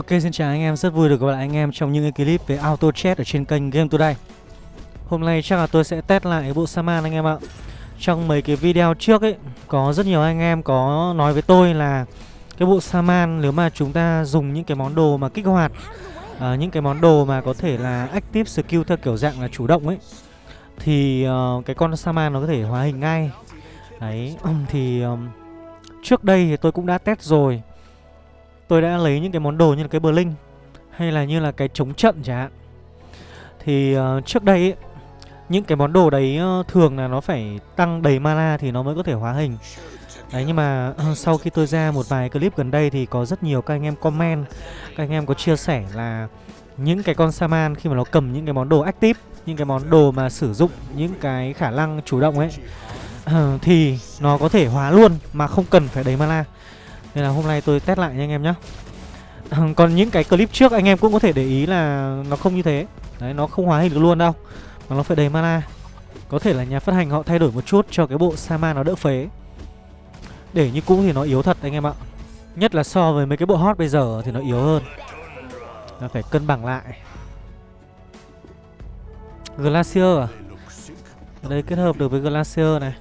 Ok, xin chào anh em, rất vui được gặp lại anh em trong những cái clip về auto chat ở trên kênh Game Today. Hôm nay chắc là tôi sẽ test lại bộ Shaman anh em ạ. Trong mấy cái video trước ấy, có rất nhiều anh em có nói với tôi là cái bộ Shaman nếu mà chúng ta dùng những cái món đồ mà kích hoạt, những cái món đồ mà có thể là active skill theo kiểu dạng là chủ động ấy, thì cái con Shaman nó có thể hóa hình ngay. Đấy, thì trước đây thì tôi cũng đã test rồi. Tôi đã lấy những cái món đồ như là cái Blink hay là như là cái chống trận chẳng hạn. Thì trước đây ấy, những cái món đồ đấy thường là nó phải tăng đầy mana thì nó mới có thể hóa hình. Đấy, nhưng mà sau khi tôi ra một vài clip gần đây thì có rất nhiều các anh em comment, các anh em có chia sẻ là những cái con Shaman khi mà nó cầm những cái món đồ active, những cái món đồ mà sử dụng những cái khả năng chủ động ấy, thì nó có thể hóa luôn mà không cần phải đầy mana. Nên là hôm nay tôi test lại nha anh em nhé. Còn những cái clip trước anh em cũng có thể để ý là nó không như thế. Đấy, nó không hóa hình được luôn đâu, mà nó phải đầy mana. Có thể là nhà phát hành họ thay đổi một chút cho cái bộ Shaman nó đỡ phế. Để như cũ thì nó yếu thật anh em ạ. Nhất là so với mấy cái bộ hot bây giờ thì nó yếu hơn. Nó phải cân bằng lại. Glacier à? Ở đây kết hợp được với Glacier này.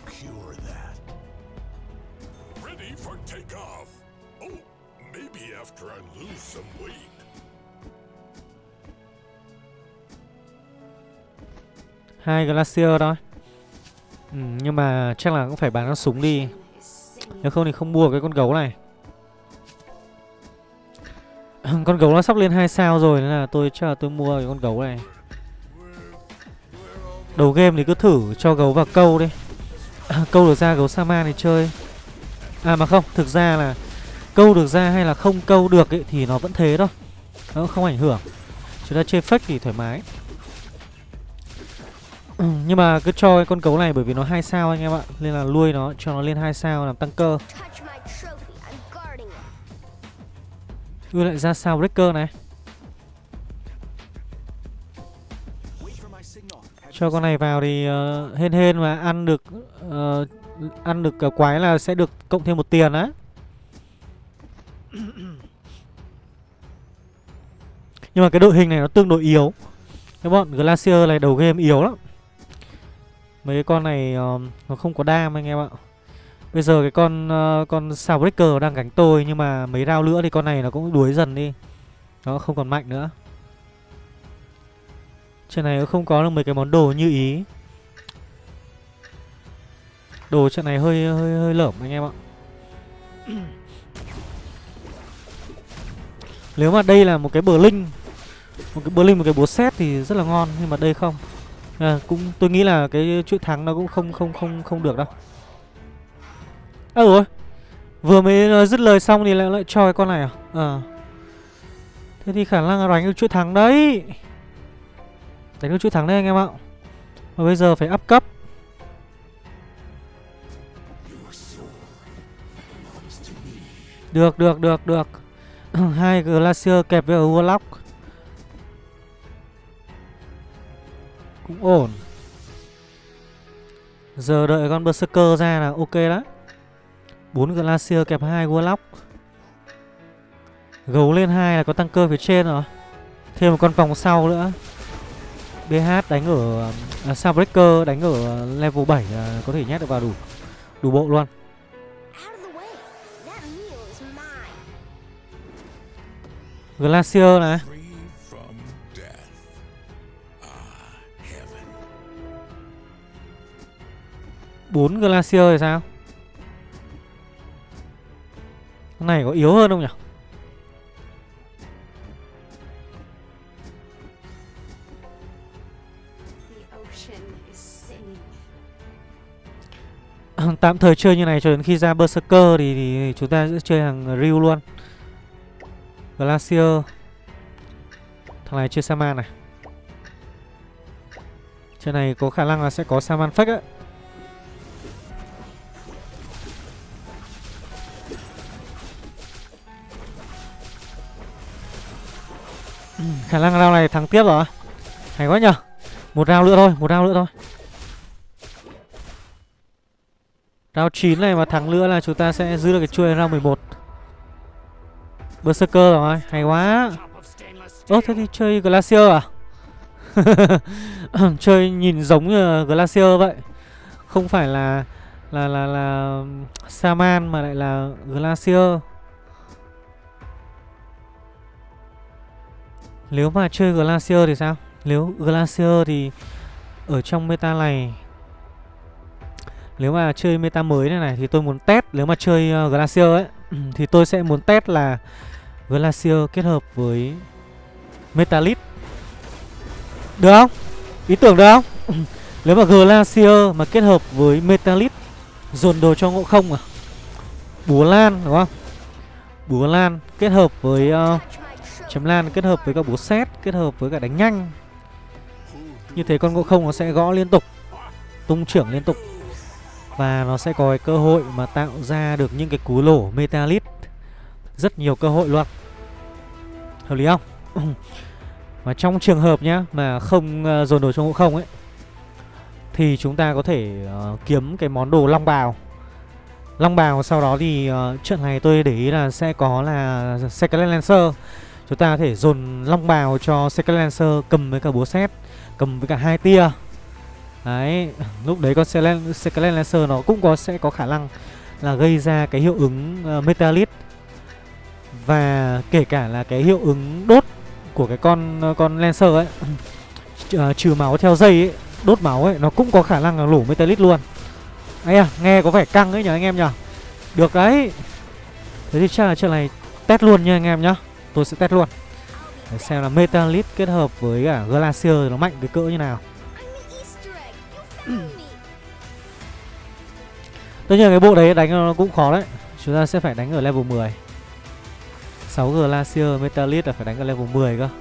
Hai Glacier thôi. Nhưng mà chắc là cũng phải bán con súng đi. Nếu không thì không mua cái con gấu này. Con gấu nó sắp lên 2 sao rồi, nên là tôi chắc là tôi mua cái con gấu này. Đầu game thì cứ thử cho gấu vào câu đi. Câu được ra gấu Shaman thì chơi. À mà không, thực ra là câu được ra hay là không câu được ấy, thì nó vẫn thế thôi. Nó không ảnh hưởng. Chúng ta chơi fake thì thoải mái. Nhưng mà cứ cho cái con gấu này bởi vì nó 2 sao anh em ạ, nên là nuôi nó cho nó lên 2 sao làm tăng cơ. Nuôi lại ra sao breaker này. Cho con này vào thì hên hên mà ăn được quái là sẽ được cộng thêm 1 tiền á. Nhưng mà cái đội hình này nó tương đối yếu. Các bọn Glacier này đầu game yếu lắm. Mấy cái con này nó không có đam anh em ạ. Bây giờ cái con Soundbreaker đang gánh tôi, nhưng mà mấy round nữa thì con này nó cũng đuối dần đi. Nó không còn mạnh nữa. Trên này nó không có được mấy cái món đồ như ý. Đồ trận này hơi lởm anh em ạ. Nếu mà đây là một cái Blink, một cái búa xét thì rất là ngon, nhưng mà đây không. Cũng tôi nghĩ là cái chuỗi thắng nó cũng không được đâu. Rồi, vừa mới dứt lời xong thì lại cho cái con này à? Thế thì khả năng là đánh được chuỗi thắng đấy. Đánh được chuỗi thắng đấy anh em ạ. Và bây giờ phải up cấp. Được. Hai Glacier kẹp với Warlock cũng ổn. Giờ đợi con Berserker ra là ok đó. 4 Glacier kẹp 2 Warlock. Gấu lên 2 là có tăng cơ phía trên rồi. Thêm một con vòng sau nữa. BH đánh ở Soundbreaker đánh ở level 7 là có thể nhét được vào đủ bộ luôn. Glacier này. Bốn Glacier thì sao? Con này có yếu hơn không nhỉ? Tạm thời chơi như này cho đến khi ra Berserker thì chúng ta sẽ chơi hàng Ryu luôn. Glacier. Thằng này chơi Shaman này. Trên này có khả năng là sẽ có Shaman fake á. Khả năng round này thắng tiếp rồi. Hay quá nhở. Một round nữa thôi. Round 9 này mà thắng nữa là chúng ta sẽ giữ được cái chuôi round 11. Berserker rồi, hay quá. Ơ thế thì chơi Glacier à? Chơi nhìn giống như Glacier vậy. Không phải là Saman mà lại là Glacier. Nếu mà chơi Glacier thì sao? Nếu Glacier thì ở trong meta này, nếu mà chơi meta mới này thì tôi muốn test. Nếu mà chơi Glacier ấy thì tôi sẽ muốn test là Glacier kết hợp với Metalit. Được không? Ý tưởng được không? Nếu mà Glacier mà kết hợp với Metalit, dồn đồ cho Ngộ Không à? Búa Lan đúng không? Búa Lan kết hợp với chấm Lan kết hợp với cả búa sét, kết hợp với cả đánh nhanh. Như thế con Ngộ Không nó sẽ gõ liên tục, tung trưởng liên tục, và nó sẽ có cái cơ hội mà tạo ra được những cái cú lổ Metalit. Rất nhiều cơ hội luôn. Hợp lý không? Mà trong trường hợp nhá mà không dồn đồ cho Ngộ Không ấy, thì chúng ta có thể kiếm cái món đồ Long Bào. Long Bào sau đó thì trận này tôi để ý là sẽ có là Scarlet Lancer. Chúng ta có thể dồn Long Bào cho Scarlet Lancer cầm với cả búa sét, cầm với cả 2 tia. Đấy, lúc đấy con Scarlet Lancer nó cũng sẽ có khả năng là gây ra cái hiệu ứng Metalit, và kể cả là cái hiệu ứng đốt của cái con Lancer ấy, trừ máu theo dây ấy, đốt máu ấy, nó cũng có khả năng là lổ Metalit luôn. Ấy à, nghe có vẻ căng ấy nhờ anh em nhờ. Được đấy. Thế thì chắc là trận này test luôn nha anh em nhá. Tôi sẽ test luôn để xem là Metalit kết hợp với cả Glacier nó mạnh cái cỡ như nào. Tất nhiên cái bộ đấy đánh nó cũng khó đấy. Chúng ta sẽ phải đánh ở level 10. 6 Glacier Metalit là phải đánh ở level 10 cơ.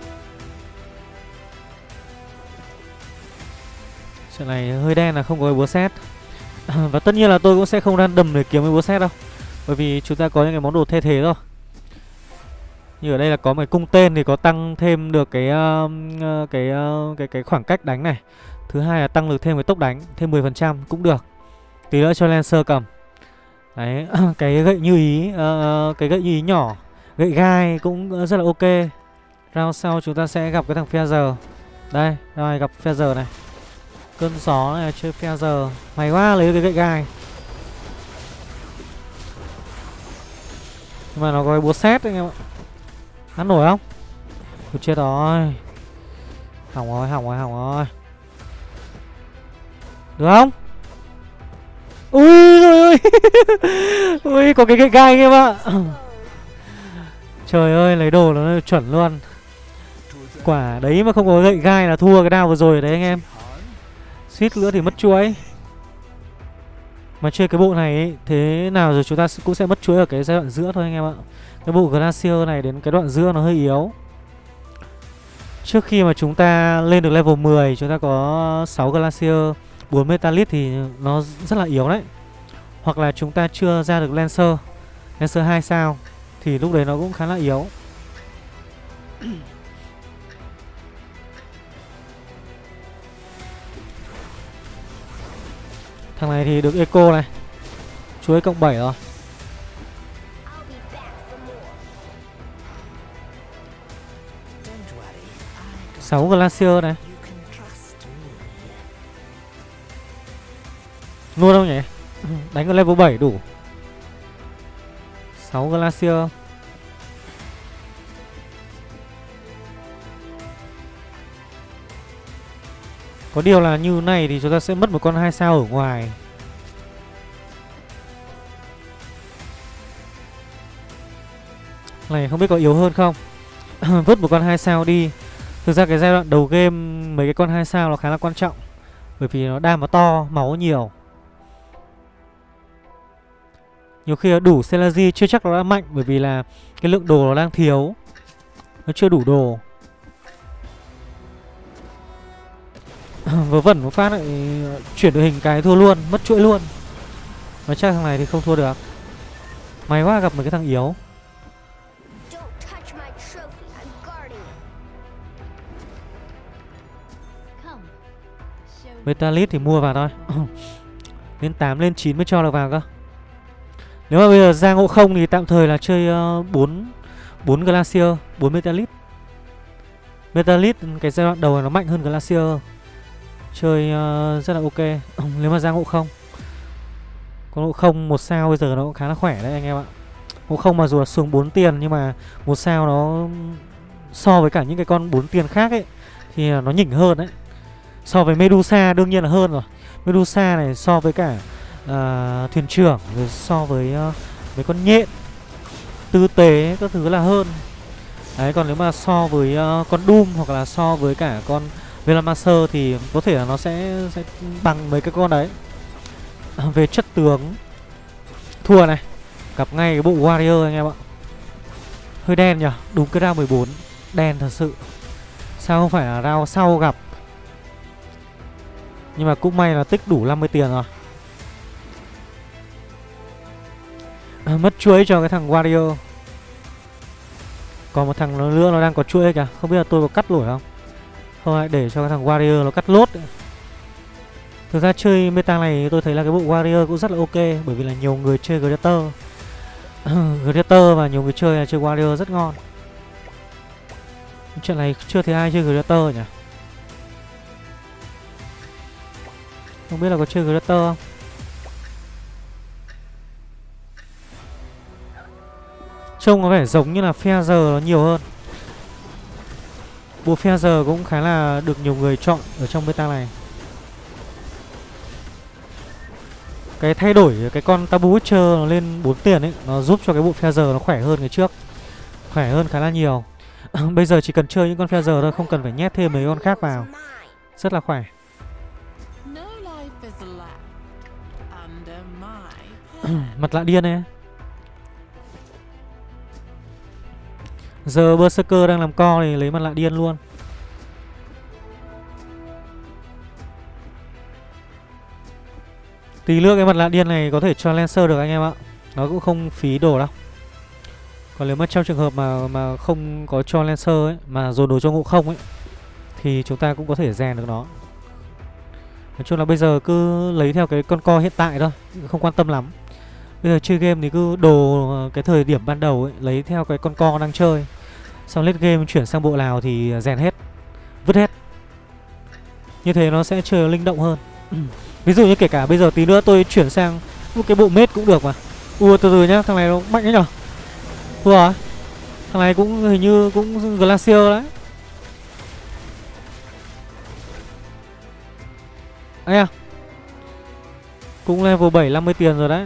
Trận này hơi đen là không có cái búa sét. Và tất nhiên là tôi cũng sẽ không random để kiếm cái búa sét đâu, bởi vì chúng ta có những cái món đồ thay thế rồi. Như ở đây là có một cung tên thì có tăng thêm được cái khoảng cách đánh này. Thứ hai là tăng được thêm cái tốc đánh, thêm 10% cũng được. Tí nữa cho Lancer cầm. Đấy, cái gậy như ý, cái gậy như ý nhỏ, gậy gai cũng rất là ok. Round sau chúng ta sẽ gặp cái thằng Feather. Đây, rồi gặp Feather này. Cơn gió này, chơi Feather. May quá lấy cái gậy gai. Nhưng mà nó có cái búa sét anh em ạ. Ăn nổi không? Tôi chết rồi. Hỏng rồi, hỏng rồi, hỏng rồi. Được không? Ui rồi ơi. Ui, có cái gậy gai anh em ạ. Trời ơi, lấy đồ nó chuẩn luôn. Quả đấy mà không có gậy gai là thua cái đao vừa rồi đấy anh em. Suýt nữa thì mất chuỗi. Mà chơi cái bộ này ấy, thế nào rồi chúng ta cũng sẽ mất chuỗi ở cái giai đoạn giữa thôi anh em ạ. Cái bộ Glacier này đến cái đoạn giữa nó hơi yếu. Trước khi mà chúng ta lên được level 10, chúng ta có 6 Glacier, 4 Metalit thì nó rất là yếu đấy. Hoặc là chúng ta chưa ra được Lancer 2 sao thì lúc đấy nó cũng khá là yếu. Thằng này thì được Eco này, chuối cộng 7 rồi. Sáu Glacier này. Luôn không nhỉ? Đánh ở level 7 đủ. 6 Glacier. Có điều là như này thì chúng ta sẽ mất một con 2 sao ở ngoài. Này không biết có yếu hơn không. Vứt một con 2 sao đi. Thực ra cái giai đoạn đầu game mấy cái con 2 sao nó khá là quan trọng, bởi vì nó đam nó to, máu nhiều. Nhiều khi là đủ Celazi chưa chắc nó đã mạnh, bởi vì là cái lượng đồ nó đang thiếu, nó chưa đủ đồ. Vớ vẩn một phát lại chuyển đội hình cái thua luôn, mất chuỗi luôn. Mà chắc thằng này thì không thua được. May quá gặp một cái thằng yếu. Metalit thì mua vào thôi. Lên 8 lên 9 mới cho được vào cơ. Nếu mà bây giờ ra Ngộ Không thì tạm thời là chơi 4 4 Glacier, 4 Metalit. Metalit cái giai đoạn đầu này nó mạnh hơn Glacier. Chơi rất là ok. Nếu mà ra ngộ không, con ngộ không 1 sao bây giờ nó cũng khá là khỏe đấy anh em ạ. Ngộ không mà dù là xuống 4 tiền nhưng mà 1 sao nó so với cả những cái con 4 tiền khác ấy thì nó nhỉnh hơn đấy. So với Medusa đương nhiên là hơn rồi. Medusa này so với cả thuyền trưởng, rồi so với mấy con nhện tư tế các thứ là hơn. Đấy, còn nếu mà so với con Doom hoặc là so với cả con Velamaster thì có thể là nó sẽ bằng mấy cái con đấy. Về chất tướng thua này, gặp ngay cái bộ Warrior anh em ạ. Hơi đen nhỉ, đúng cái round 14 đen thật sự. Sao không phải là round sau gặp. Nhưng mà cũng may là tích đủ 50 tiền rồi. Mất chuỗi cho cái thằng Warrior. Còn một thằng nữa nó đang có chuỗi kìa. Không biết là tôi có cắt nổi không. Không, lại để cho cái thằng Warrior nó cắt lốt ấy. Thực ra chơi meta này tôi thấy là cái bộ Warrior cũng rất là ok. Bởi vì là nhiều người chơi Greater. Greater và nhiều người chơi là chơi Warrior rất ngon. Chuyện này chưa thấy ai chơi Greater nhỉ. Không biết là có chơi Greater không. Trông có vẻ giống như là Feather nó nhiều hơn. Bộ Feather cũng khá là được nhiều người chọn ở trong meta này. Cái thay đổi cái con Tabu Witcher nó lên 4 tiền ấy, nó giúp cho cái bộ Feather nó khỏe hơn ngày trước. Khỏe hơn khá là nhiều. Bây giờ chỉ cần chơi những con Feather thôi, không cần phải nhét thêm mấy con khác vào. Rất là khỏe. Mặt lạ điên ấy. Giờ Berserker đang làm co thì lấy mặt lạ điên luôn. Tí nữa cái mặt lạ điên này có thể cho Lancer được anh em ạ. Nó cũng không phí đồ đâu. Còn nếu mà trong trường hợp mà không có cho Lancer ấy, mà dồn đồ cho ngộ không ấy, thì chúng ta cũng có thể rèn được nó. Nói chung là bây giờ cứ lấy theo cái con co hiện tại thôi, không quan tâm lắm. Bây giờ chơi game thì cứ đồ cái thời điểm ban đầu ấy, lấy theo cái con co đang chơi. Xong late game chuyển sang bộ nào thì rèn hết, vứt hết. Như thế nó sẽ chơi linh động hơn. Ví dụ như kể cả bây giờ tí nữa tôi chuyển sang một cái bộ mết cũng được mà. Từ từ nhá, thằng này nó mạnh đấy nhở. À, thằng này cũng hình như cũng Glacier đấy. Ấy à, cũng level 7 50 tiền rồi đấy.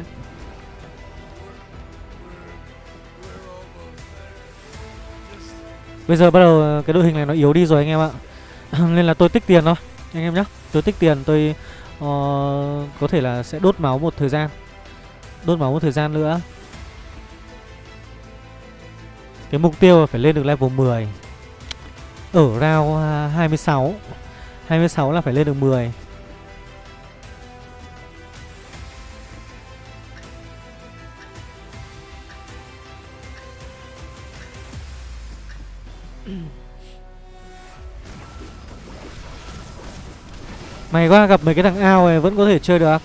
Bây giờ bắt đầu cái đội hình này nó yếu đi rồi anh em ạ. Nên là tôi tích tiền thôi anh em nhé. Tôi tích tiền, tôi có thể là sẽ đốt máu một thời gian. Đốt máu một thời gian nữa. Cái mục tiêu là phải lên được level 10. Ở round 26. 26 là phải lên được 10. May quá, gặp mấy cái thằng ao này vẫn có thể chơi được.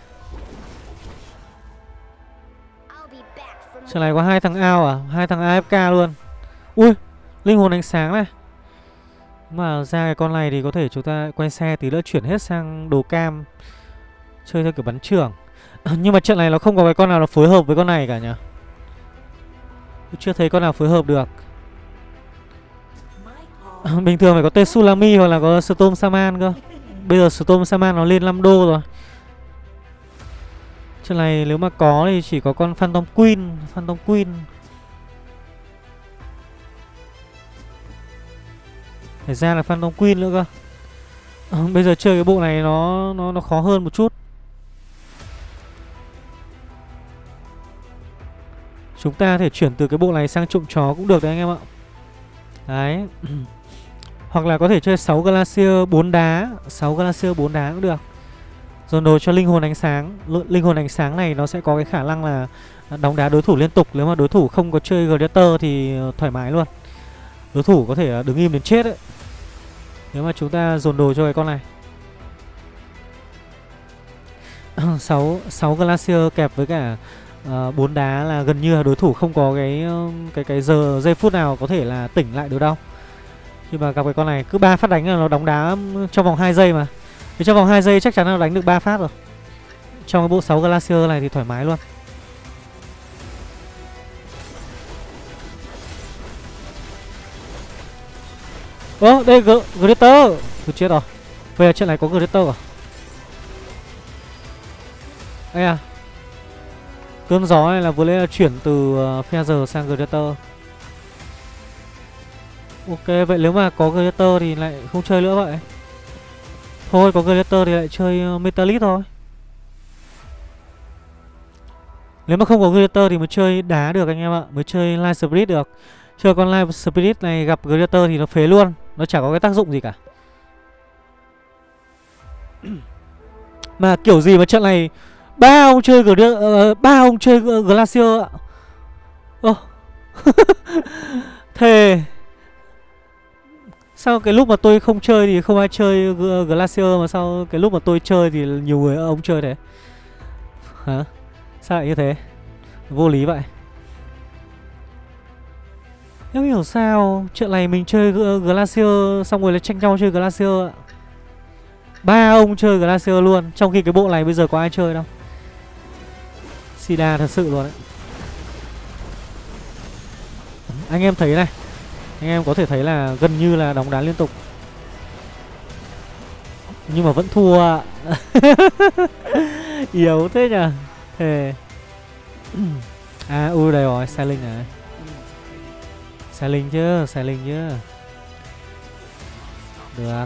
Trận này có 2 thằng ao à? 2 thằng AFK luôn. Ui, linh hồn ánh sáng này. Mà ra cái con này thì có thể chúng ta quay xe tí nữa chuyển hết sang đồ cam. Chơi theo kiểu bắn trưởng. Nhưng mà trận này nó không có cái con nào nó phối hợp với con này cả nhỉ. Tôi chưa thấy con nào phối hợp được. Bình thường phải có Tsunami hoặc là có Storm Shaman cơ. Bây giờ Storm Shaman nó lên 5 đô rồi. Trận này nếu mà có thì chỉ có con Phantom Queen. Phantom Queen. Phải ra là Phantom Queen nữa cơ. Bây giờ chơi cái bộ này nó khó hơn một chút. Chúng ta thể chuyển từ cái bộ này sang trộm chó cũng được đấy anh em ạ. Đấy. Hoặc là có thể chơi 6 Glacier 4 đá. 6 Glacier 4 đá cũng được. Dồn đồ cho linh hồn ánh sáng. Linh hồn ánh sáng này nó sẽ có cái khả năng là đóng đá đối thủ liên tục. Nếu mà đối thủ không có chơi Gladiator thì thoải mái luôn. Đối thủ có thể đứng im đến chết ấy, nếu mà chúng ta dồn đồ cho cái con này. 6 Glacier kẹp với cả 4 đá là gần như là đối thủ không có cái giây phút nào có thể là tỉnh lại được đâu. Khi mà gặp cái con này cứ 3 phát đánh là nó đóng đá trong vòng 2 giây mà. Thì trong vòng 2 giây chắc chắn là nó đánh được 3 phát rồi. Trong cái bộ 6 Glacier này thì thoải mái luôn. Ơ, đây Glitter. Tôi chết rồi. Bây giờ trận này có Glitter à? Đây à. Cơn gió này là vừa lấy là chuyển từ Feather sang Glitter. Ok, vậy nếu mà có Glitter thì lại không chơi nữa vậy. Thôi, có Glitter thì lại chơi Metallist thôi. Nếu mà không có Glitter thì mới chơi đá được anh em ạ. Mới chơi Light Spirit được. Chơi con Light Spirit này gặp Glitter thì nó phế luôn. Nó chả có cái tác dụng gì cả. Mà kiểu gì mà trận này ba ông chơi Glacier ạ. Thề. Sao cái lúc mà tôi không chơi thì không ai chơi Glacier, mà sao cái lúc mà tôi chơi thì nhiều người ông chơi thế? Hả? Sao lại như thế? Vô lý vậy. Em hiểu sao trận này mình chơi Glacier xong rồi lại tranh nhau chơi Glacier ạ. Ba ông chơi Glacier luôn. Trong khi cái bộ này bây giờ có ai chơi đâu. Sida thật sự luôn đấy. Anh em thấy này, anh em có thể thấy là gần như là đóng đá liên tục, nhưng mà vẫn thua ạ. Yếu thế nhỉ. Thề. À đây rồi, sai linh này. Sai linh chứ, sai linh chứ. Được.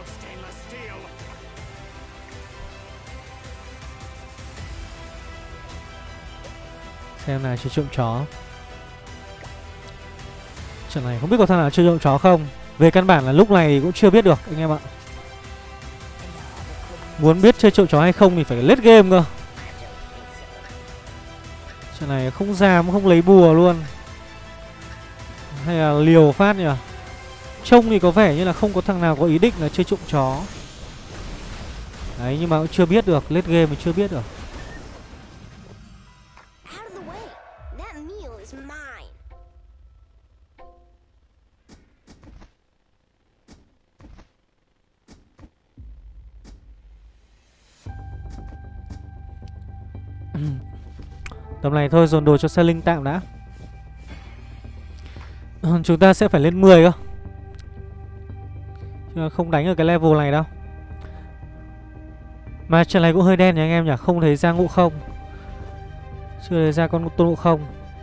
Xem nào, chơi trộm chó. Trận này không biết có thằng nào chơi trộm chó không. Về căn bản là lúc này cũng chưa biết được anh em ạ. Muốn biết chơi trộm chó hay không thì phải late game cơ. Trận này không dám, không lấy bùa luôn. Hay là liều phát nhỉ. Trông thì có vẻ như là không có thằng nào có ý định là chơi trộm chó. Đấy, nhưng mà cũng chưa biết được. Late game thì chưa biết được. Tầm này thôi dồn đồ cho xe linh tạm đã. Chúng ta sẽ phải lên 10 cơ. Chứ không đánh ở cái level này đâu. Mà trận này cũng hơi đen nhỉ anh em nhỉ. Không thấy ra ngộ không. Chưa thấy ra con tôn ngộ không.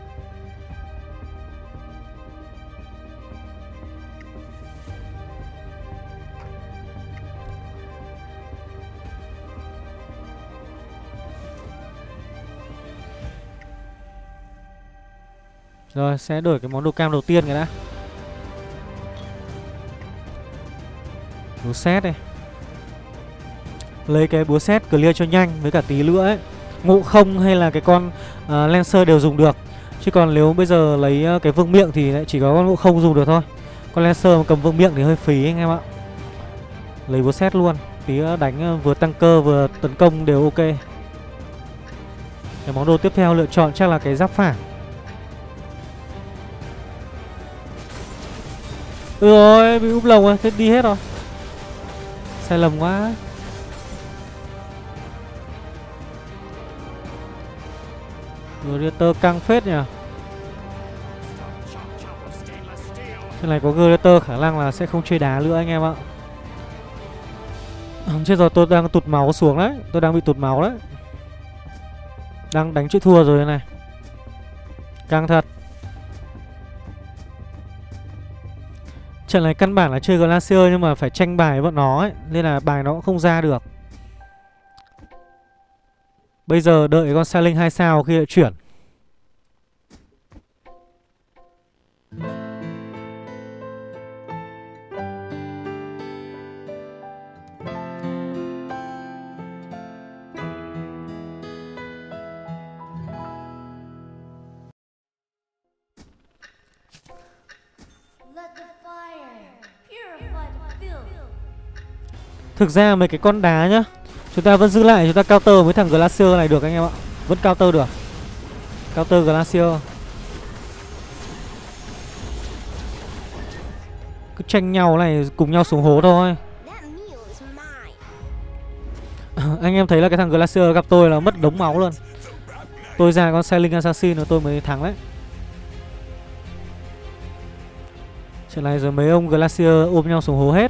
Rồi sẽ đổi cái món đồ cam đầu tiên cái đã. Búa xét này. Lấy cái búa xét clear cho nhanh. Với cả tí nữa ấy, ngộ không hay là cái con Lancer đều dùng được. Chứ còn nếu bây giờ lấy cái vương miệng thì lại chỉ có con ngộ không dùng được thôi. Con Lancer mà cầm vương miệng thì hơi phí anh em ạ. Lấy búa xét luôn. Tí đánh vừa tăng cơ vừa tấn công đều ok. Cái món đồ tiếp theo lựa chọn chắc là cái giáp phản. Rồi bị úp lồng rồi, thế đi hết rồi. Sai lầm quá. Gladiator căng phết nhỉ. Cái này có Gladiator khả năng là sẽ không chơi đá nữa anh em ạ. Chết rồi, tôi đang tụt máu xuống đấy. Tôi đang bị tụt máu đấy. Đang đánh chữ thua rồi đây này. Căng thật. Trận này căn bản là chơi Glacier nhưng mà phải tranh bài với bọn nó ấy, nên là bài nó cũng không ra được. Bây giờ đợi con Sailing 2 sao khi lại chuyển. Thực ra mấy cái con đá nhá, chúng ta vẫn giữ lại, chúng ta counter với thằng Glacier này được anh em ạ. Vẫn counter được. Counter Glacier. Cứ tranh nhau này, cùng nhau xuống hố thôi. Anh em thấy là cái thằng Glacier gặp tôi là mất đống máu luôn. Tôi ra con Sailing Assassin rồi tôi mới thắng đấy. Chuyện này rồi mấy ông Glacier ôm nhau xuống hố hết.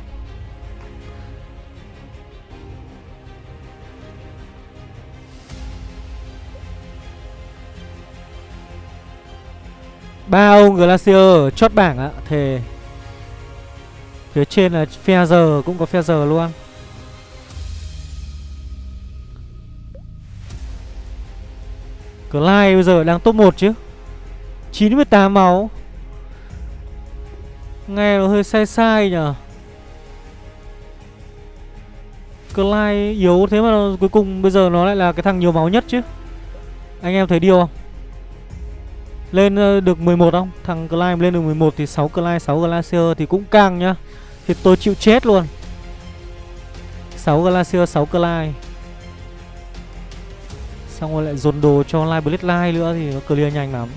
Ba ông Glacier chót bảng ạ. Thề. Phía trên là Feather, cũng có Feather luôn. Clyde bây giờ đang top 1 chứ. 98 máu. Nghe nó hơi sai sai nhờ. Clyde yếu thế mà cuối cùng bây giờ nó lại là cái thằng nhiều máu nhất chứ. Anh em thấy điều không? Lên được 11 không? Thằng Clyde lên được 11 thì 6 Clyde, 6 Glacier thì cũng căng nhá. Thì tôi chịu chết luôn. 6 Glacier, 6 Clyde. Xong rồi lại dồn đồ cho Live Bloodline nữa thì nó clear nhanh lắm.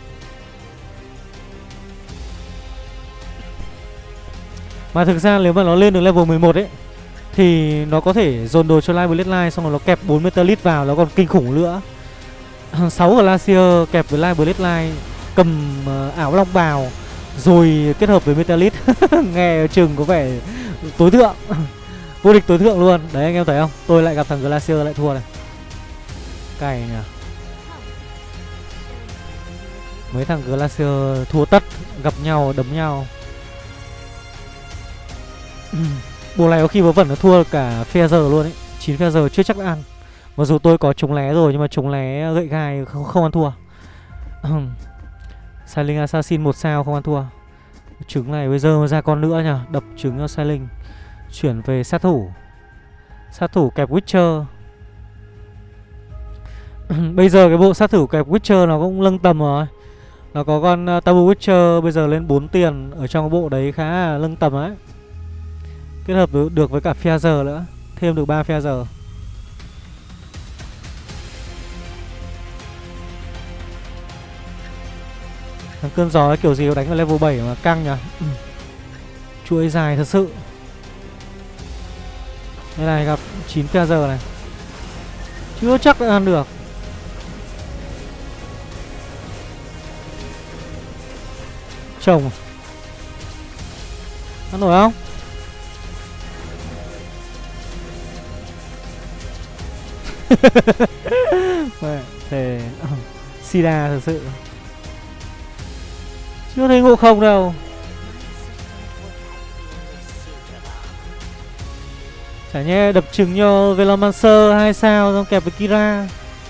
Mà thực ra nếu mà nó lên được level 11 ấy thì nó có thể dồn đồ cho Live Bloodline, xong rồi nó kẹp 4 Metalit vào, nó còn kinh khủng nữa. 6 Glacier kẹp với Live Bloodline, cầm áo long bào rồi kết hợp với Metalit. Nghe chừng có vẻ tối thượng. Vô địch tối thượng luôn. Đấy anh em thấy không? Tôi lại gặp thằng Glacier lại thua này. Cày nhỉ. Mấy thằng Glacier thua tất, gặp nhau đấm nhau. Bộ này có khi vớ vẩn nó thua cả Feather luôn ấy. 9 Feather chưa chắc đã ăn. Mặc dù tôi có chống lé rồi nhưng mà chống lé gậy gai không ăn thua. Sailing Assassin 1 sao không ăn thua. Trứng này bây giờ mà ra con nữa nhỉ. Đập trứng cho Sailing. Chuyển về sát thủ. Sát thủ kẹp Witcher. Bây giờ cái bộ sát thủ kẹp Witcher nó cũng lâng tầm rồi. Nó có con Tabu Witcher bây giờ lên 4 tiền. Ở trong cái bộ đấy khá là lâng tầm ấy. Kết hợp được với cả Feather nữa. Thêm được 3 Feather. Thằng cơn gió ấy kiểu gì nó đánh vào level 7 mà căng nhỉ. Chuỗi dài thật sự. Đây này gặp 9 Feather này. Chưa chắc đã ăn được. Chồng ăn nổi không? Thề Sida thật sự. Chưa thấy ngộ không đâu. Chả nhẽ đập trứng cho Velomancer 2 sao xong kẹp với Kira.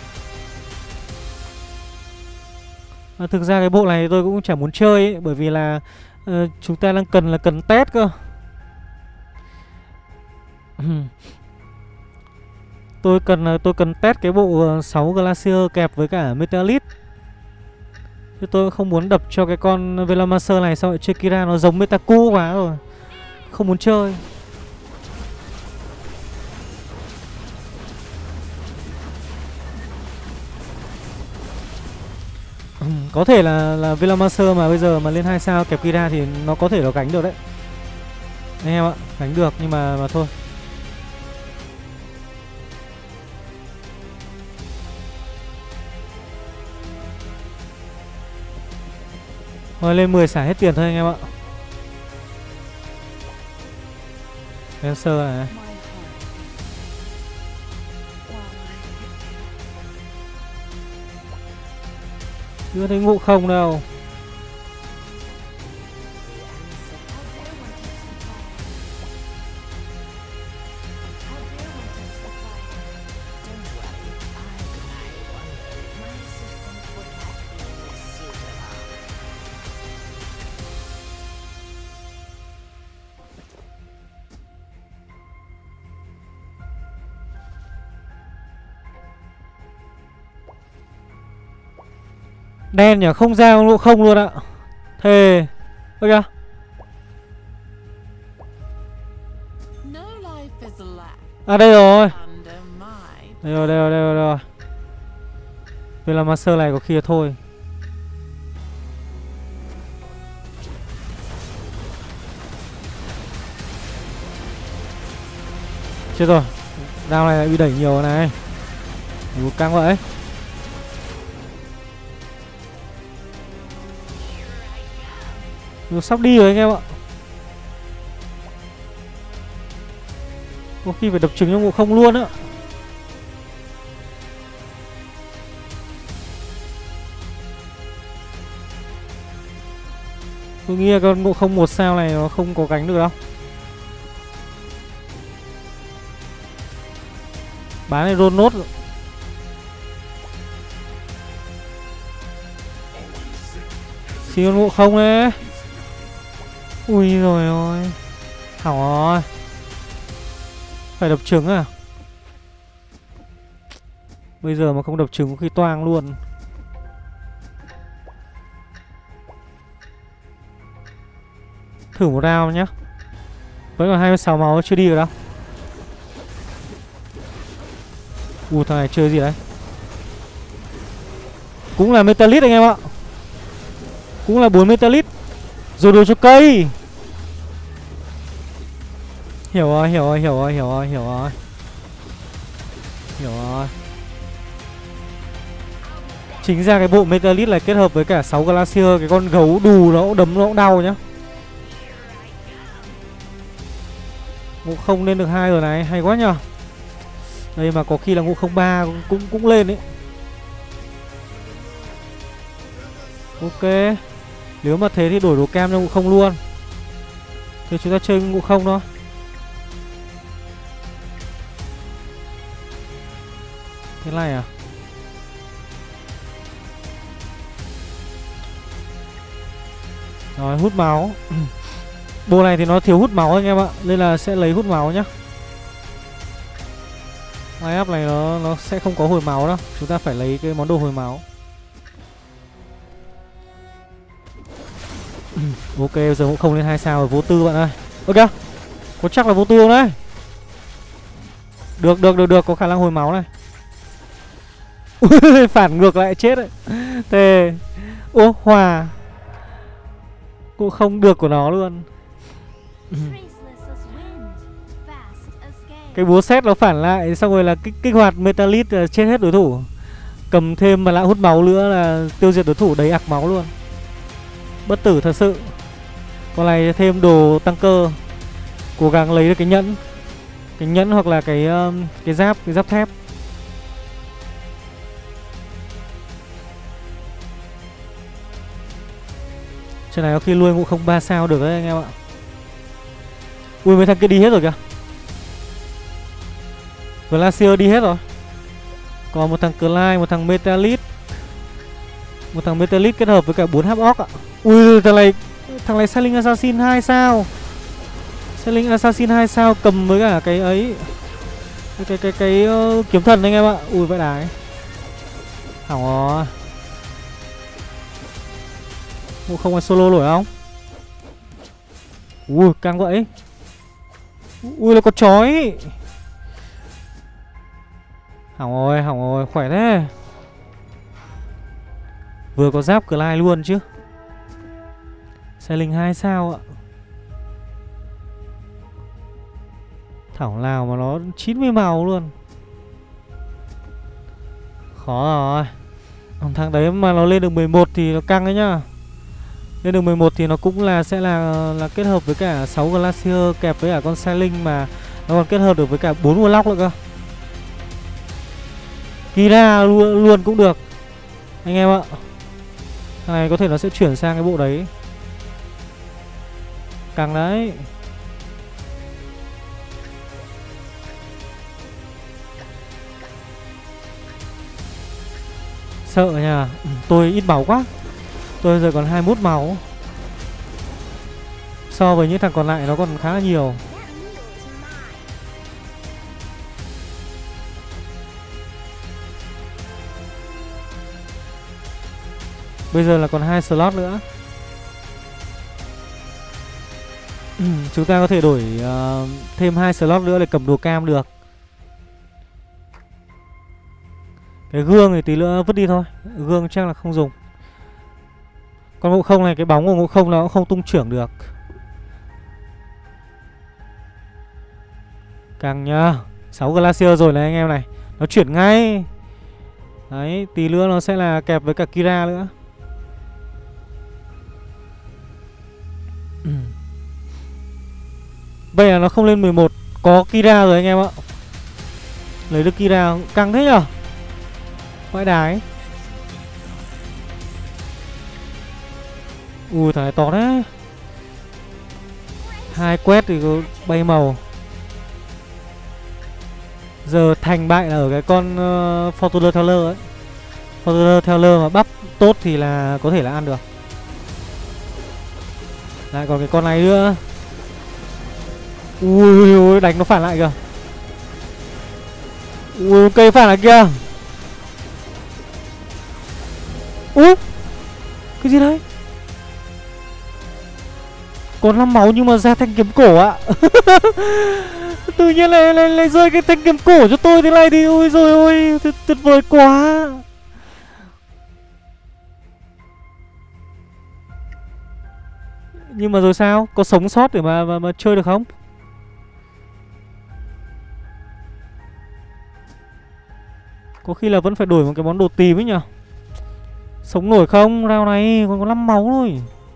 Thực ra cái bộ này tôi cũng chẳng muốn chơi ấy, bởi vì là chúng ta đang cần test cơ. Tôi cần test cái bộ 6 Glacier kẹp với cả Metalit. Chứ tôi không muốn đập cho cái con Velomancer này, sao lại chơi Kira nó giống Metaku quá rồi. Không muốn chơi. Có thể là Velomancer mà bây giờ mà lên 2 sao kẹp Kira thì nó có thể nó gánh được đấy. Anh em ạ, gánh được nhưng mà thôi. Thôi lên 10 xả hết tiền thôi anh em ạ. Lancer này. Chưa thấy ngộ không đâu. Đen nhỉ, không ra ngộ không luôn ạ. Thề. Ơ kìa. À đây rồi. Đây rồi. Vậy là master này có khi là thôi. Chết rồi. Đao này lại bị đẩy nhiều này. Ủa, căng vậy. Nó sắp đi rồi anh em ạ. Có khi phải đập trứng cho Ngộ Không luôn á. Tôi nghĩ là con Ngộ Không 1 sao này nó không có gánh được đâu. Bán này roll nốt. Xin con Ngộ Không đấy. Ui rồi ôi. Hỏng rồi. Phải đập trứng à? Bây giờ mà không đập trứng có khi toang luôn. Thử một round nhá. Vẫn còn 26 máu chưa đi được đâu. Thằng này chơi gì đấy? Cũng là Metalit anh em ạ. Cũng là 4 Metalit. Rồi đồ cho cây. Hiểu rồi, hiểu rồi, hiểu rồi, hiểu rồi, hiểu rồi. Hiểu rồi. Chính ra cái bộ Metalit này kết hợp với cả 6 Glacier, cái con gấu đù nó cũng đấm nó cũng đau nhá. Ngộ Không lên được 2 rồi này, hay quá nhờ. Đây mà có khi là Ngộ Không 3 cũng lên đấy. Ok. Nếu mà thế thì đổi đồ cam cho Ngộ Không luôn. Thì chúng ta chơi Ngộ Không thôi. Thế này à? Rồi hút máu. Bộ này thì nó thiếu hút máu anh em ạ, nên là sẽ lấy hút máu nhá. Line up này nó sẽ không có hồi máu đâu. Chúng ta phải lấy cái món đồ hồi máu. Ok, giờ cũng không lên 2 sao rồi, vô tư bạn ơi. Ok, có chắc là vô tư không đấy? Được, có khả năng hồi máu này. Phản ngược lại chết đấy. Thế. Ô, hòa. Cũng không được của nó luôn. Cái búa xét nó phản lại, xong rồi là kích hoạt Metalit là chết hết đối thủ. Cầm thêm mà lại hút máu nữa là tiêu diệt đối thủ đầy ặc máu luôn. Bất tử thật sự. Còn này thêm đồ tăng cơ. Cố gắng lấy được cái nhẫn. Cái nhẫn hoặc là cái giáp thép. Trận này có khi lui Ngộ Không 3 sao được đấy anh em ạ. Ui, mấy thằng kia đi hết rồi kìa. Glacier đi hết rồi. Còn một thằng Clyde, một thằng Metalit. Một thằng Metalit kết hợp với cả 4 Havoc ạ. Ui, thằng này Sailing Assassin 2 sao. Sailing Assassin 2 sao cầm với cả cái ấy. Cái kiếm thần anh em ạ. Ui vậy đái. Hỏng rồi. Không ai solo nổi không? Ui căng vậy. Ui, nó có chói. Hỏng rồi, khỏe thế. Vừa có giáp Clyde luôn chứ. Sailing 2 sao ạ. Thảo nào mà nó 90 màu luôn. Khó rồi. Thằng đấy mà nó lên được 11 thì nó căng đấy nhá. Lên được 11 thì nó cũng là sẽ là kết hợp với cả 6 Glacier kẹp với cả con Sailing, mà nó còn kết hợp được với cả 4 Warlock nữa cơ. Kira luôn cũng được anh em ạ. Thằng này có thể nó sẽ chuyển sang cái bộ đấy. Càng đấy. Sợ nha. Tôi ít máu quá. Tôi giờ còn 21 máu. So với những thằng còn lại nó còn khá là nhiều. Bây giờ là còn 2 slot nữa. Chúng ta có thể đổi thêm 2 slot nữa để cầm đồ cam được. Cái gương thì tí nữa vứt đi thôi. Gương chắc là không dùng. Con Ngộ Không này, cái bóng của Ngộ Không nó cũng không tung trưởng được. Càng nhá. 6 Glacier rồi này anh em này. Nó chuyển ngay. Đấy, tí nữa nó sẽ là kẹp với cả Kira nữa. Bây giờ nó không lên 11. Có Kira rồi anh em ạ. Lấy được Kira căng thế nhở. Vãi đái. Ui thằng này to đấy. 2 quét thì có bay màu. Giờ thành bại là ở cái con Fortuner Teller ấy. Fortuner Teller mà bắp tốt thì là có thể là ăn được. Lại còn cái con này nữa. Ui ui, đánh nó phản lại kìa. Ui cây phản lại kìa. Ui cái gì đấy? Còn 5 máu nhưng mà ra thanh kiếm cổ ạ. Tự nhiên lại rơi cái thanh kiếm cổ cho tôi thế này thì ôi rồi ôi tuyệt vời quá. Nhưng mà rồi sao? Có sống sót để mà chơi được không? Có khi là vẫn phải đổi một cái món đồ tím ấy nhở. Sống nổi không? Round này còn có 5 máu thôi.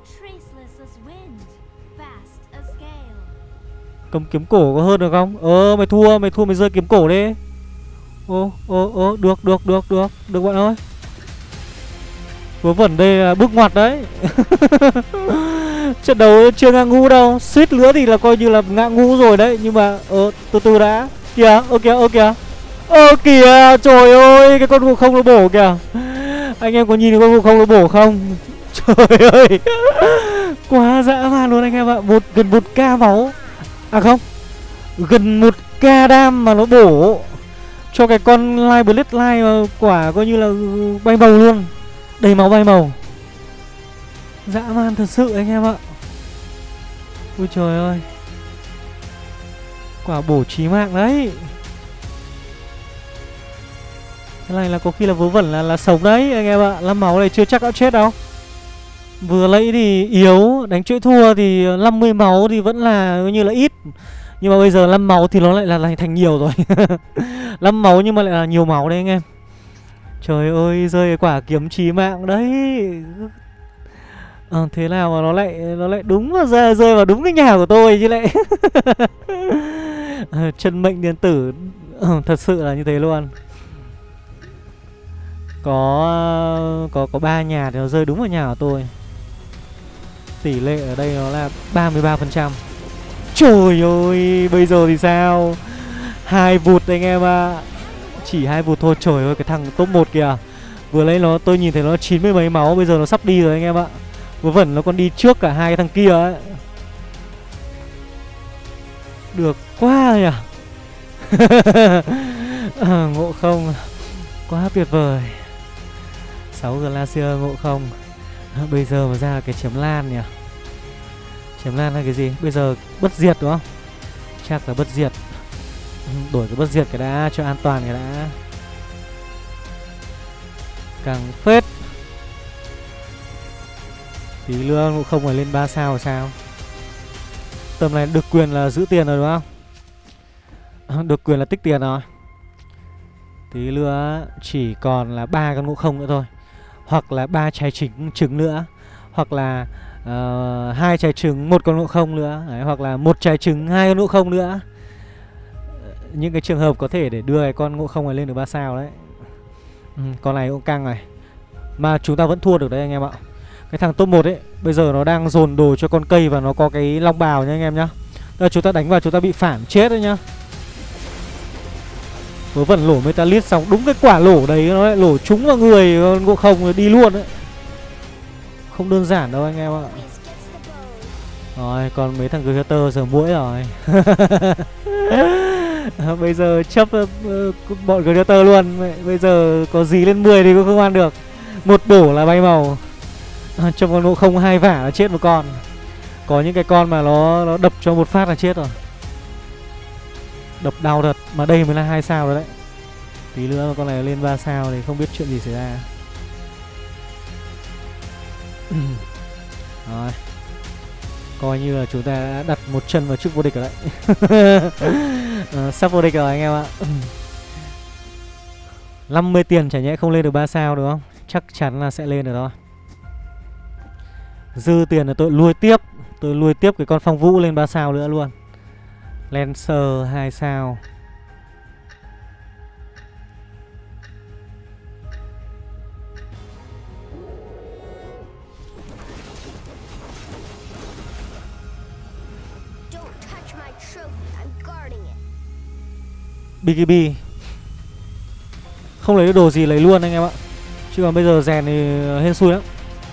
Cầm kiếm cổ có hơn được không? Mày thua mày rơi kiếm cổ đi. Được bạn ơi. Vớ vẩn đây là bước ngoặt đấy. Trận đấu chưa ngã ngũ đâu. Suýt nữa thì là coi như là ngã ngũ rồi đấy. Nhưng mà từ từ đã. Kìa, kìa, trời ơi, cái con Ngộ Không nó bổ kìa. Anh em có nhìn thấy con Ngộ Không nó bổ không? Trời ơi. Quá dã man luôn anh em ạ. Gần 1k máu. À không, gần 1k đam mà nó bổ cho cái con Light Blade Light mà quả coi như là bay màu luôn. Đầy máu bay màu. Dã man thật sự anh em ạ. Ôi trời ơi. Quả bổ chí mạng đấy. Cái này là có khi là vớ vẩn là sống đấy anh em ạ. 5 máu này chưa chắc đã chết đâu. Vừa lấy thì yếu, đánh chuỗi thua thì 50 máu thì vẫn là như là ít. Nhưng mà bây giờ 5 máu thì nó lại là thành nhiều rồi. 5 máu nhưng mà lại là nhiều máu đấy anh em. Trời ơi, rơi quả kiếm chí mạng đấy. Thế nào mà nó lại đúng mà rơi vào đúng cái nhà của tôi chứ lại. Chân mệnh điện tử. Thật sự là như thế luôn. Có 3 nhà thì nó rơi đúng vào nhà của tôi. Tỷ lệ ở đây nó là 33%. Trời ơi, bây giờ thì sao? 2 vụt anh em ạ. Chỉ 2 vụt thôi. Trời ơi, cái thằng top 1 kìa. Vừa lấy nó tôi nhìn thấy nó 90 mấy máu. Bây giờ nó sắp đi rồi anh em ạ. Vớ vẩn nó còn đi trước cả hai cái thằng kia ấy. Được quá nhỉ. Ngộ Không quá tuyệt vời. 6 Glacier Ngộ Không. Bây giờ mà ra cái chấm lan nhỉ. Chấm lan là cái gì? Bây giờ bất diệt đúng không? Chắc là bất diệt. Đổi cái bất diệt cái đã cho an toàn cái đã. Càng phết. Tí nữa Ngộ Không phải lên 3 sao rồi sao? Tầm này được quyền là giữ tiền rồi đúng không? Được quyền là tích tiền rồi. Tí nữa chỉ còn là 3 con Ngộ Không nữa thôi. Hoặc là 3 trái trứng nữa. Hoặc là 2 trái trứng 1 con Ngộ Không nữa. Đấy, hoặc là 1 trái trứng 2 con Ngộ Không nữa. Những cái trường hợp có thể để đưa cái con Ngộ Không này lên được 3 sao đấy. Con này cũng căng này. Mà chúng ta vẫn thua được đấy anh em ạ. Cái thằng top 1 ấy bây giờ nó đang dồn đồ cho con cây và nó có cái long bào nha anh em nhá. Rồi chúng ta đánh vào chúng ta bị phản chết đấy nhá. Vớ vẩn lổ Metalit xong đúng cái quả lổ đấy nó lại lổ trúng vào người con Ngộ Không đi luôn đấy. Không đơn giản đâu anh em ạ. Rồi còn mấy thằng creator giờ muỗi rồi. Bây giờ chấp bọn creator luôn. Bây giờ có gì lên 10 thì cũng không ăn được. Một bổ là bay màu. Trong con Ngộ Không 2 vả là chết một con. Có những cái con mà nó đập cho một phát là chết rồi. Đập đau thật. Mà đây mới là 2 sao rồi đấy. Tí nữa mà con này lên 3 sao thì không biết chuyện gì xảy ra. Rồi, coi như là chúng ta đã đặt một chân vào chức vô địch rồi đấy. Sắp vô địch rồi anh em ạ. 50 tiền chả nhẽ không lên được 3 sao đúng không? Chắc chắn là sẽ lên được thôi. Dư tiền là tôi nuôi tiếp. Tôi nuôi tiếp cái con phong vũ lên 3 sao nữa luôn. Lancer 2 sao. BKB không lấy được đồ gì lấy luôn anh em ạ. Chứ còn bây giờ rèn thì hên xui lắm.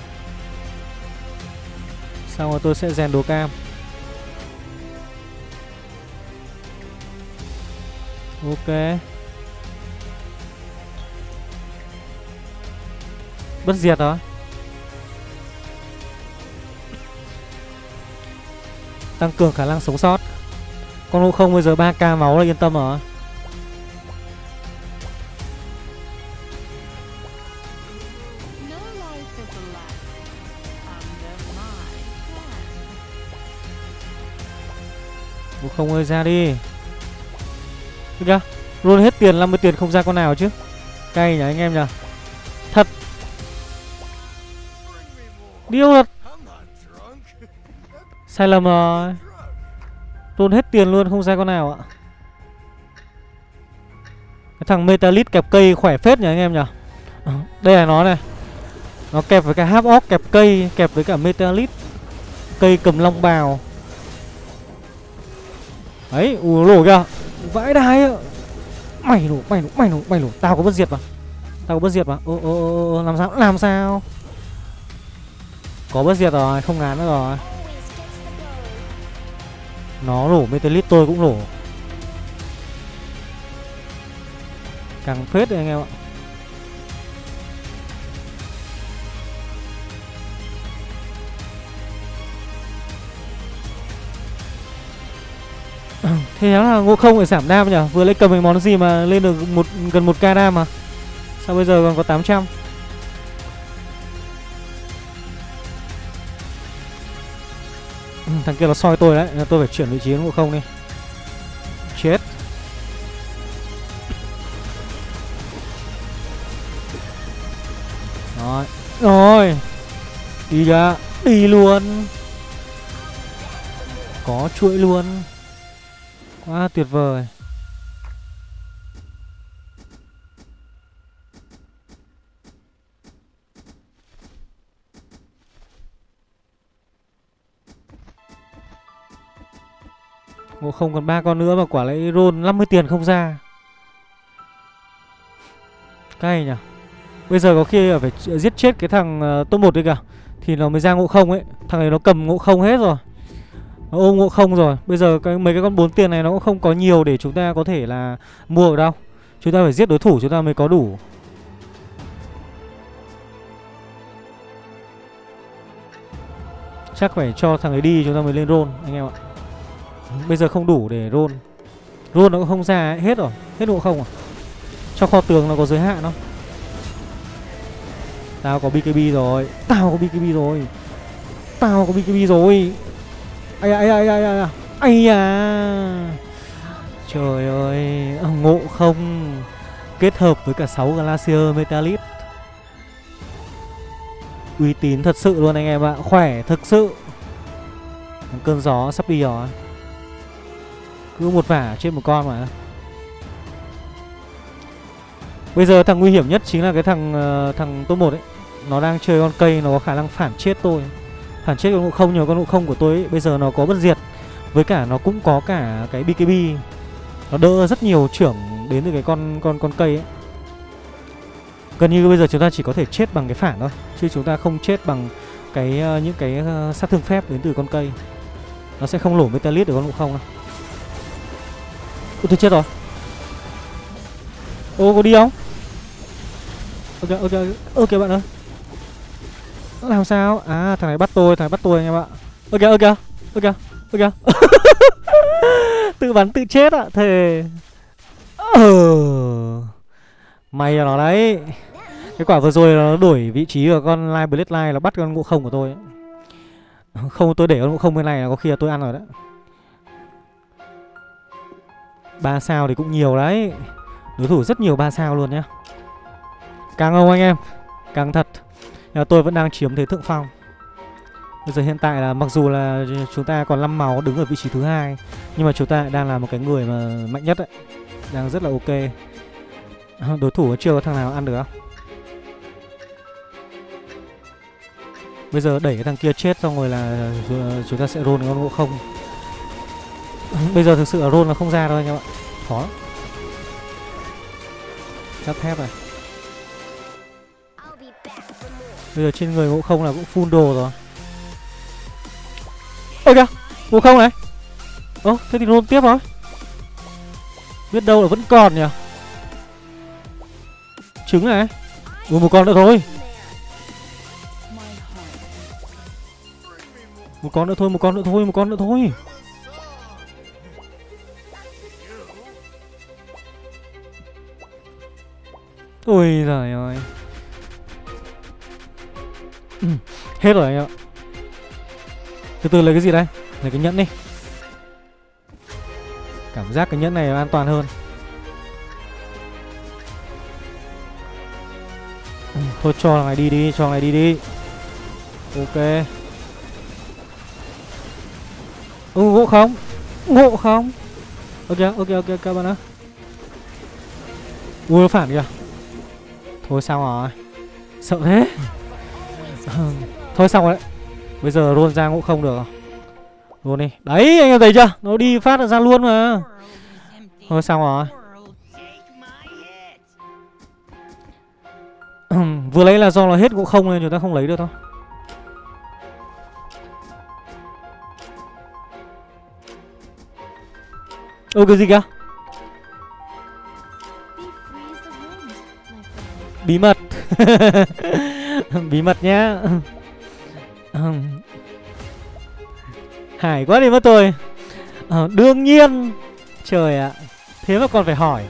Xong rồi tôi sẽ rèn đồ cam. Ok. Bất diệt đó. Tăng cường khả năng sống sót. Con Ngộ Không bây giờ 3k máu là yên tâm rồi. Ngộ Không ơi ra đi. Được kìa, luôn hết tiền 50 tiền không ra con nào chứ. Cay nhỉ anh em nhỉ. Thật. Điêu thật. Sai lầm rồi. Luôn hết tiền luôn không ra con nào ạ. Cái thằng Metalit kẹp cây khỏe phết nhỉ anh em nhỉ. Đây là nó này. Nó kẹp với cả half orc kẹp cây, kẹp với cả Metalit. Cây cầm long bào. Đấy, lổ kìa. Vãi đai ạ. Mày nổ. Tao có bất diệt mà. Làm sao? Có bất diệt rồi, không ngán nữa rồi. Nó nổ Metalit tôi cũng nổ. Càng phết đấy anh em ạ. Thế là Ngộ Không phải giảm đam nhỉ. Vừa lấy cầm cái món gì mà lên được gần 1k đam mà. Sao bây giờ còn có 800. Thằng kia nó soi tôi đấy. Tôi phải chuyển vị trí Ngộ Không đi. Chết. Rồi. Đi ra. Đi luôn. Có chuỗi luôn. Quá tuyệt vời. Ngộ Không còn 3 con nữa mà quả lấy roll 50 tiền không ra. Cay nhỉ. Bây giờ có khi phải giết chết cái thằng top 1 đi kìa thì nó mới ra Ngộ Không ấy. Thằng này nó cầm Ngộ Không hết rồi. Nó ôm Ngộ Không rồi. Bây giờ mấy cái con 4 tiền này nó cũng không có nhiều để chúng ta có thể là mua ở đâu. Chúng ta phải giết đối thủ chúng ta mới có đủ. Chắc phải cho thằng ấy đi chúng ta mới lên roll anh em ạ. Bây giờ không đủ để roll. Roll nó cũng không ra ấy. Hết rồi. Hết Ngộ Không à. Cho kho tường nó có giới hạn không? Tao có BKB rồi. Ai à. Trời ơi. Ngộ Không kết hợp với cả 6 Glacier Metalit. Uy tín thật sự luôn anh em ạ. Khỏe thực sự. Cơn gió sắp đi rồi. Cứ một vả trên một con mà. Bây giờ thằng nguy hiểm nhất chính là cái thằng top 1 ấy. Nó đang chơi con cây, nó có khả năng phản chết tôi. Phản chết con Ngộ Không, nhiều con Ngộ Không của tôi ấy. Bây giờ nó có bất diệt. Với cả nó cũng có cả cái BKB. Nó đỡ rất nhiều trưởng đến từ cái con cây ấy. Gần như bây giờ chúng ta chỉ có thể chết bằng cái phản thôi. Chứ chúng ta không chết bằng những cái sát thương phép đến từ con cây. Nó sẽ không lổ Metalit được con Ngộ Không đâu. Ôi tôi chết rồi. Ô có đi không? Ok bạn ơi. Làm sao? À thằng này bắt tôi anh em ạ. Ok. Tự bắn tự chết ạ. Thề. May là nó đấy. Cái quả vừa rồi nó đổi vị trí của con Live Bloodline, nó bắt con Ngộ Không của tôi. Không, tôi để con Ngộ Không bên này là có khi là tôi ăn rồi đấy. 3 sao thì cũng nhiều đấy. Đối thủ rất nhiều 3 sao luôn nhá. Càng không anh em, càng thật. Nhưng mà tôi vẫn đang chiếm thế thượng phong. Bây giờ hiện tại là mặc dù là chúng ta còn 5 máu đứng ở vị trí thứ 2, nhưng mà chúng ta đang là một cái người mà mạnh nhất đấy. Đang rất là ok. Đối thủ chưa có thằng nào ăn được không? Bây giờ đẩy cái thằng kia chết xong rồi là chúng ta sẽ roll con Ngộ Không. Bây giờ thực sự là roll là không ra đâu anh em ạ. Khó. Chắc thép này. Bây giờ trên người Ngộ Không là cũng full đồ rồi. Ôi kìa, Ngộ Không này. Ơ, thế thì roll tiếp rồi. Biết đâu là vẫn còn nhỉ. Trứng này. Ui, một con nữa thôi. Một con nữa thôi, một con nữa thôi, một con nữa thôi. Ôi giời ơi. Hết rồi anh ạ. Từ từ lấy cái gì đây? Lấy cái nhẫn đi. Cảm giác cái nhẫn này an toàn hơn. Thôi cho thằng này đi đi, cho thằng này đi đi. Ok. Ngộ không? Ngộ không? Ok, các bạn ạ. Ui, nó phản kìa. Thôi sao rồi. Sợ thế. Thôi xong rồi đấy. Bây giờ roll ra Ngộ Không được rồi. Roll đi. Đấy, anh em thấy chưa? Nó đi phát ra luôn mà. Thôi xong rồi. Vừa lấy là do nó hết Ngộ Không nên chúng ta không lấy được thôi. Ôi cái gì kìa? Bí mật. Bí mật nhá. Hải quá đi mất tôi. Đương nhiên. Trời ạ. Thế mà còn phải hỏi.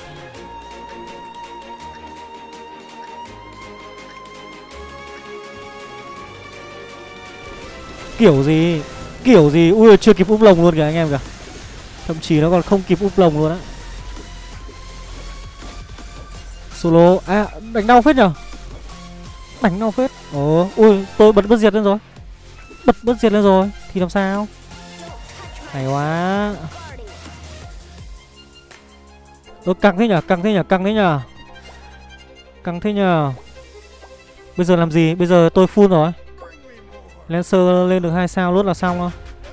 Kiểu gì? Kiểu gì? Ui, chưa kịp úp lồng luôn kìa anh em kìa. Thậm chí nó còn không kịp úp lồng luôn á. Solo. À, đánh đau phết nhở. Đánh đau phết. Ồ, ui, tôi bật bất diệt lên rồi. Bật bất diệt lên rồi. Thì làm sao? Hay quá. Căng thế nhở, căng thế nhở, căng thế nhở. Căng thế nhở. Bây giờ làm gì? Bây giờ tôi full rồi. Lancer lên được 2 sao lốt là xong thôi.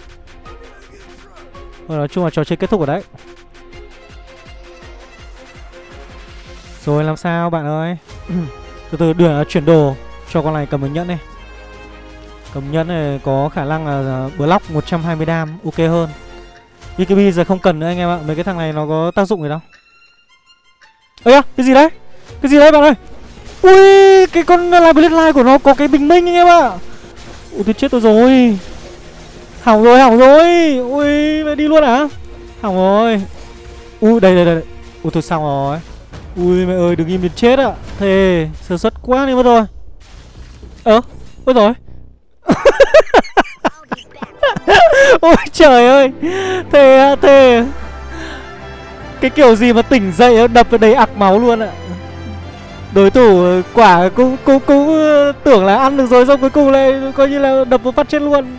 Nói chung là trò chơi kết thúc ở đấy. Rồi làm sao bạn ơi. Từ từ chuyển đồ cho con này cầm được nhẫn này. Cầm nhẫn này có khả năng là block 120 đam, ok hơn. BKB giờ không cần nữa anh em ạ. Mấy cái thằng này nó có tác dụng gì đâu. Ây da, cái gì đấy? Cái gì đấy bạn ơi? Ui, cái con Live Bloodline của nó có cái bình minh anh em ạ. Ui, tôi chết tôi rồi. Hỏng rồi, hỏng rồi. Ui, mày đi luôn à? Hỏng rồi. Ui, đây. Ui, thôi xong rồi. Ui, mẹ ơi, đừng im đến chết ạ. Thề, sơ suất quá đi mất rồi. Ôi rồi. Ôi trời ơi. Thề. Cái kiểu gì mà tỉnh dậy đập đầy ặc máu luôn ạ. Đối thủ quả cũng tưởng là ăn được rồi, xong cuối cùng lại coi như là đập một phát chết luôn.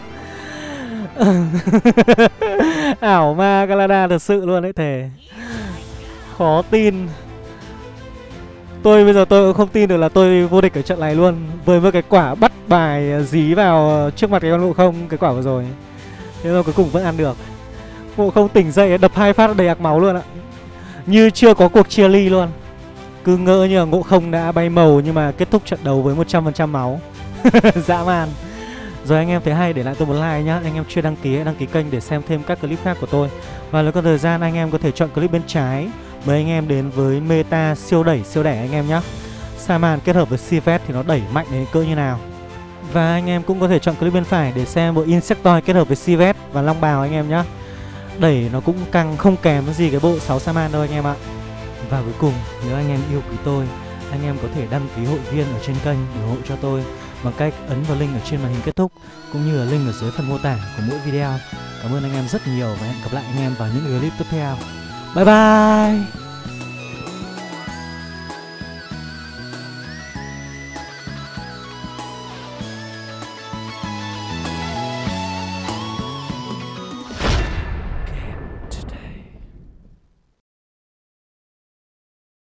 Ảo ma Canada thật sự luôn đấy, thề. Khó tin. Bây giờ tôi cũng không tin được là tôi vô địch ở trận này luôn. Với một cái quả bắt bài dí vào trước mặt cái con Ngộ Không, cái quả vừa rồi. Thế rồi cuối cùng vẫn ăn được. Ngộ Không tỉnh dậy đập 2 phát đầy ạc máu luôn ạ. Như chưa có cuộc chia ly luôn. Cứ ngỡ như là Ngộ Không đã bay màu nhưng mà kết thúc trận đấu với 100% máu. Dã man. Rồi anh em thấy hay để lại tôi một like nhá. Anh em chưa đăng ký hãy đăng ký kênh để xem thêm các clip khác của tôi. Và nếu có thời gian anh em có thể chọn clip bên trái, mời anh em đến với meta siêu đẩy siêu đẻ anh em nhé. Saman kết hợp với Siveth thì nó đẩy mạnh đến cỡ như nào. Và anh em cũng có thể chọn clip bên phải để xem bộ Insectoid kết hợp với Siveth và Long Bào anh em nhé. Đẩy nó cũng căng không kém gì cái bộ 6 Saman đâu anh em ạ. Và cuối cùng, nếu anh em yêu quý tôi, anh em có thể đăng ký hội viên ở trên kênh để ủng hộ cho tôi bằng cách ấn vào link ở trên màn hình kết thúc, cũng như là link ở dưới phần mô tả của mỗi video. Cảm ơn anh em rất nhiều và hẹn gặp lại anh em vào những clip tiếp theo. Bye bye!